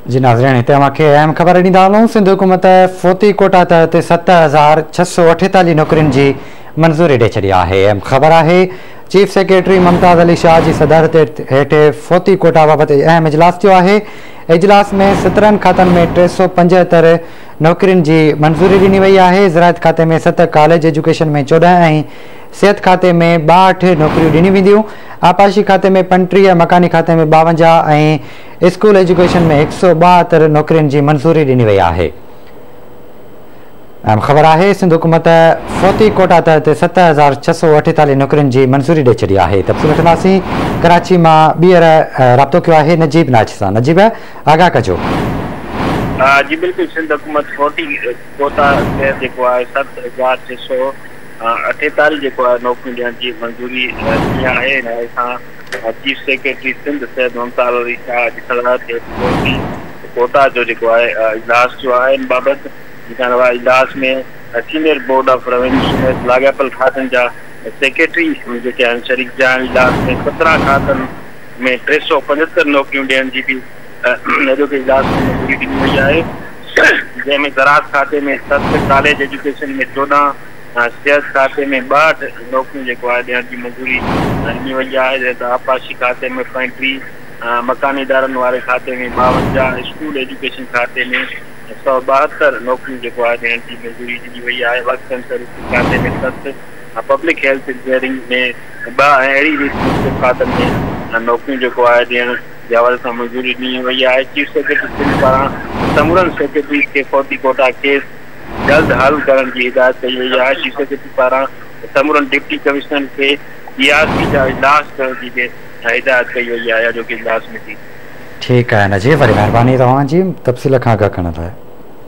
जी नाज़रीन, हिते तव्हांखे अहम ख़बर ॾींदा हलूं। सिंध हुकूमत फ़ौती कोटा तहत 7,648 नौकरियुनि जी मंज़ूरी ॾेई छॾी आहे। अहम ख़बर आहे, चीफ सेक्रेटरी मुमताज़ अली शाह जी सदारत हेठि फ़ौती कोटा बाबति अहम इजलास थियो आहे। इजलास में 17 खातनि में 375 नौकरियुनि जी मंज़ूरी ॾिनी वई आहे। ज़राअत खाते में 7, कॉलेज एजुकेशन में 14 ऐं सिहत खाते में 62 नौकरियूं ॾिनी वेंदियूं। आपाशी खाते में 35, मकानी खाते में 52 ऐं स्कूल एजुकेशन में 172 नौकरियुनि जी मंज़ूरी ॾिनी वई आहे। अहम ख़बर आहे, सिंध हुकूमत फ़ौती कोटा तहत 7,648 नौकरियुनि जी मंज़ूरी ॾेई छॾी आहे। तफ़सील वठंदासीं। कराची मां ॿीहर राब्तो कयो आहे नजीब नाच सां। नजीब, आगाह कजो। जी बिल्कुल, सिंध हुकूमत फ़ौती कोटा जेको आहे 7,648 जेको आहे नौकरियूं ॾियण जी मंज़ूरी ॾिनी आहे। हिन सां चीफ सेक्रेटरी सिंध सैयद मुमताज़ अली शाह जी सदारत फ़ौती कोटा जो जेको आहे इजलास जो आहे। इन बाबति इजलास में सीनियर बोर्ड ऑफ रेवेन्यू समेत लाॻापियल खातनि जा सेक्रेटरी जेके आहिनि शरीक थिया आहिनि। इजलास में 17 खातनि में 375 नौकरियूं ॾियण जी बि अॼोके इजलास में मंज़ूरी ॾिनी वई आहे, जंहिंमें ज़राअत खाते में 7, कॉलेज एजुकेशन में 14, सिहत खाते में 62 नौकरियूं जेको आहे ॾियण जी मंज़ूरी ॾिनी वई आहे। जंहिं त आपाशी खाते में 35, मकानी इदारनि वारे खाते में 52, स्कूल एजुकेशन खाते में 172 नौकरियूं जेको आहे ॾियण जी मंज़ूरी ॾिनी वई आहे। वर्क एंड सर्विस खाते में 7, पब्लिक हेल्थ इंजीनियरिंग में 2 ऐं अहिड़ी रीति खातनि में नौकरियूं जेको आहे ॾियण जे हवाले सां मंज़ूरी ॾिनी वई आहे। चीफ सेक्रेटरी सिंध पारां समूरनि सेक्रेटरीज़ खे फ़ौती कोटा केस जल्द हल करण जी हिदायत कई वई आहे। चीफ सेक्रेटरी पारां समूरनि डिप्टी कमिश्नर खे DRC जा इजलास करण जी बि हिदायत कई वई आहे अॼोके इजलास में थी। ठीकु आहे नजीब, वरी महिरबानी तव्हांजी तफ़सील खां आगाह करण लाइ।